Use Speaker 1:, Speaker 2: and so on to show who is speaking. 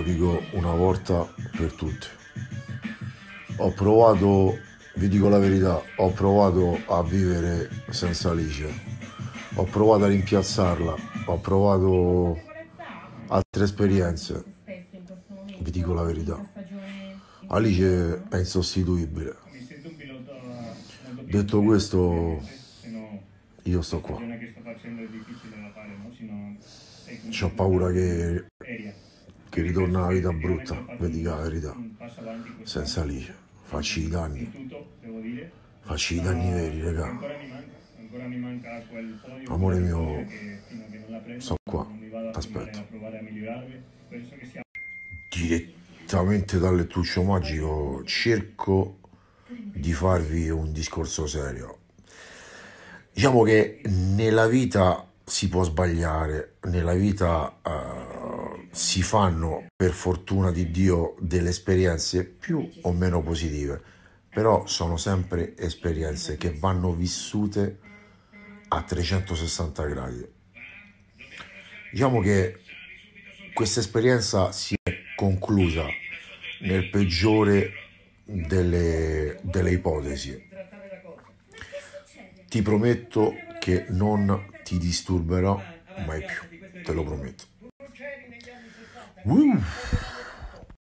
Speaker 1: dico una volta per tutte. Ho provato, vi dico la verità, ho provato a vivere senza Alice, ho provato a rimpiazzarla, ho provato altre esperienze, vi dico la verità. Alice è insostituibile. Detto questo, io sto qua. C'ho paura che ritorna la vita brutta, vi dico la verità. Senza Alice, facci i danni veri, raga. Amore mio, sto qua, t'aspetto. Direttamente dal lettuccio magico cerco di farvi un discorso serio. Diciamo che nella vita si può sbagliare, nella vita si fanno per fortuna di Dio delle esperienze più o meno positive, però sono sempre esperienze che vanno vissute a 360 gradi. Diciamo che questa esperienza si è conclusa nel peggiore delle ipotesi. Ti prometto che non ti disturberò mai più, te lo prometto.